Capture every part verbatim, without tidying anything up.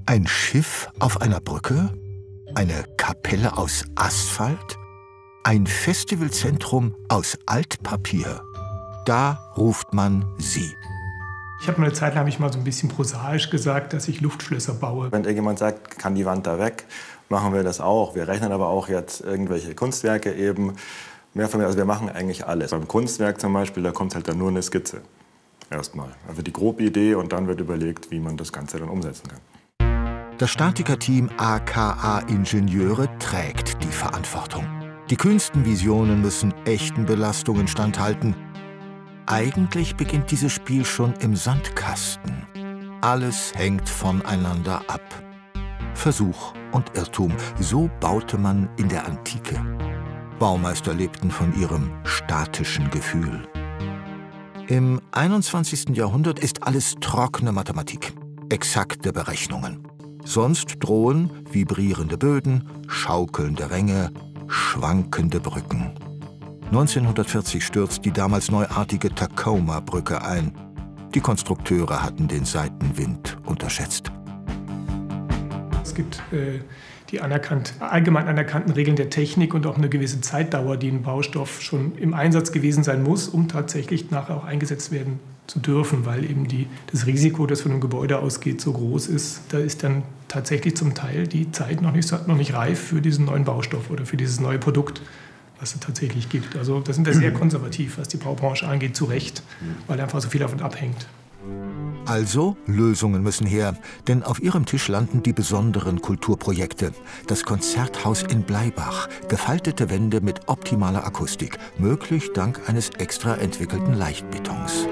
Ein Schiff auf einer Brücke? Eine Kapelle aus Asphalt? Ein Festivalzentrum aus Altpapier? Da ruft man sie. Ich habe mal eine Zeit lang, habe ich mal so ein bisschen prosaisch gesagt, dass ich Luftschlösser baue. Wenn irgendjemand sagt, kann die Wand da weg, machen wir das auch. Wir rechnen aber auch jetzt irgendwelche Kunstwerke eben. Mehr von mir, also wir machen eigentlich alles. Beim Kunstwerk zum Beispiel, da kommt halt dann nur eine Skizze. Erstmal. Also die grobe Idee und dann wird überlegt, wie man das Ganze dann umsetzen kann. Das Statiker-Team A K A Ingenieure trägt die Verantwortung. Die kühnsten Visionen müssen echten Belastungen standhalten. Eigentlich beginnt dieses Spiel schon im Sandkasten. Alles hängt voneinander ab. Versuch und Irrtum, so baute man in der Antike. Baumeister lebten von ihrem statischen Gefühl. Im einundzwanzigsten Jahrhundert ist alles trockene Mathematik, exakte Berechnungen. Sonst drohen vibrierende Böden, schaukelnde Ränge, schwankende Brücken. neunzehnhundertvierzig stürzt die damals neuartige Tacoma-Brücke ein. Die Konstrukteure hatten den Seitenwind unterschätzt. Es gibt äh, die anerkannt, allgemein anerkannten Regeln der Technik und auch eine gewisse Zeitdauer, die ein Baustoff schon im Einsatz gewesen sein muss, um tatsächlich nachher auch eingesetzt werden zu dürfen, weil eben die, das Risiko, das von einem Gebäude ausgeht, so groß ist. Da ist dann tatsächlich zum Teil die Zeit noch nicht, noch nicht reif für diesen neuen Baustoff oder für dieses neue Produkt, was es tatsächlich gibt. Also da sind wir sehr konservativ, was die Baubranche angeht, zu Recht, weil einfach so viel davon abhängt. Also, Lösungen müssen her, denn auf ihrem Tisch landen die besonderen Kulturprojekte. Das Konzerthaus in Bleibach, gefaltete Wände mit optimaler Akustik, möglich dank eines extra entwickelten Leichtbetons.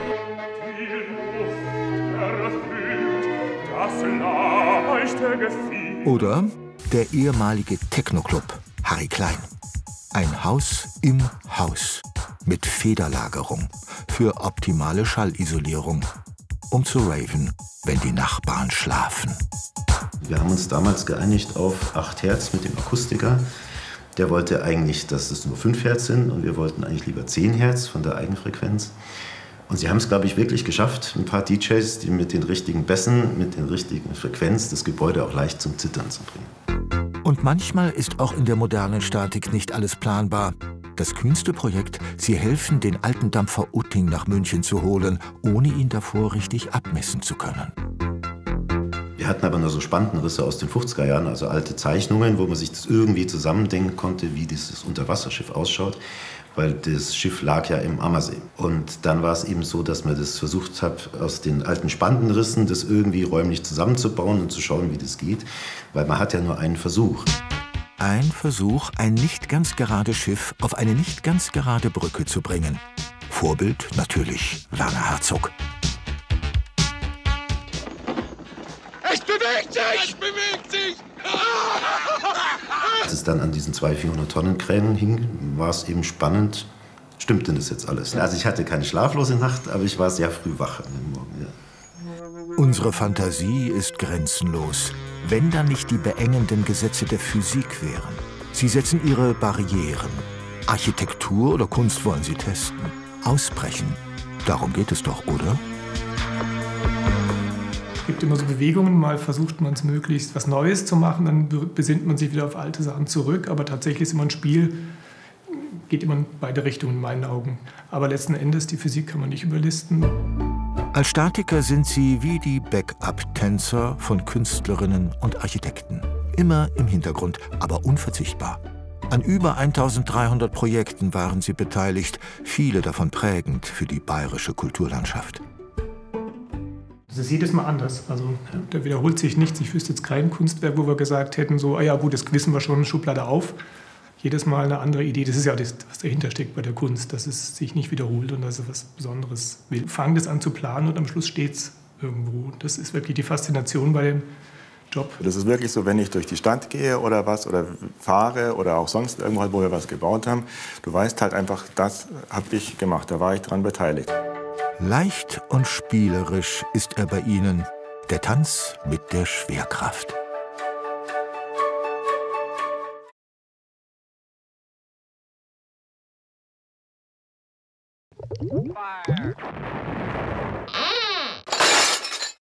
Oder der ehemalige Techno-Club Harry Klein. Ein Haus im Haus mit Federlagerung für optimale Schallisolierung, um zu raven, wenn die Nachbarn schlafen. Wir haben uns damals geeinigt auf acht Hertz mit dem Akustiker. Der wollte eigentlich, dass es nur fünf Hertz sind und wir wollten eigentlich lieber zehn Hertz von der Eigenfrequenz. Und sie haben es, glaube ich, wirklich geschafft, ein paar D Js, die mit den richtigen Bässen, mit den richtigen Frequenz das Gebäude auch leicht zum Zittern zu bringen. Und manchmal ist auch in der modernen Statik nicht alles planbar. Das kühnste Projekt, sie helfen, den alten Dampfer Utting nach München zu holen, ohne ihn davor richtig abmessen zu können. Wir hatten aber nur so Spantenrisse aus den fünfziger Jahren, also alte Zeichnungen, wo man sich das irgendwie zusammendenken konnte, wie dieses Unterwasserschiff ausschaut, weil das Schiff lag ja im Ammersee. Und dann war es eben so, dass man das versucht hat, aus den alten Spantenrissen das irgendwie räumlich zusammenzubauen und zu schauen, wie das geht, weil man hat ja nur einen Versuch. Ein Versuch, ein nicht ganz gerades Schiff auf eine nicht ganz gerade Brücke zu bringen. Vorbild natürlich Werner Herzog. Es bewegt sich! Es bewegt sich! Als es dann an diesen zwei vierhundert-Tonnen-Kränen hing, war es eben spannend. Stimmt denn das jetzt alles? Also ich hatte keine schlaflose Nacht, aber ich war sehr früh wach an dem Morgen. Ja. Unsere Fantasie ist grenzenlos, wenn da nicht die beengenden Gesetze der Physik wären. Sie setzen ihre Barrieren. Architektur oder Kunst wollen sie testen, ausbrechen. Darum geht es doch, oder? Es gibt immer so Bewegungen, mal versucht man es möglichst was Neues zu machen, dann besinnt man sich wieder auf alte Sachen zurück, aber tatsächlich ist immer ein Spiel, geht immer in beide Richtungen in meinen Augen. Aber letzten Endes, die Physik kann man nicht überlisten. Als Statiker sind sie wie die Backup-Tänzer von Künstlerinnen und Architekten. Immer im Hintergrund, aber unverzichtbar. An über eintausenddreihundert Projekten waren sie beteiligt, viele davon prägend für die bayerische Kulturlandschaft. Das ist jedes Mal anders. Also da wiederholt sich nichts. Ich wüsste jetzt kein Kunstwerk, wo wir gesagt hätten, so, ah ja gut, das wissen wir schon, Schublade auf. Jedes Mal eine andere Idee. Das ist ja das, was dahinter steckt bei der Kunst, dass es sich nicht wiederholt und dass es was Besonderes will. Fangen das an zu planen und am Schluss steht es irgendwo. Das ist wirklich die Faszination bei dem Job. Das ist wirklich so, wenn ich durch die Stadt gehe oder was oder fahre oder auch sonst irgendwo, wo wir was gebaut haben, du weißt halt einfach, das habe ich gemacht, da war ich dran beteiligt. Leicht und spielerisch ist er bei ihnen, der Tanz mit der Schwerkraft. Fire.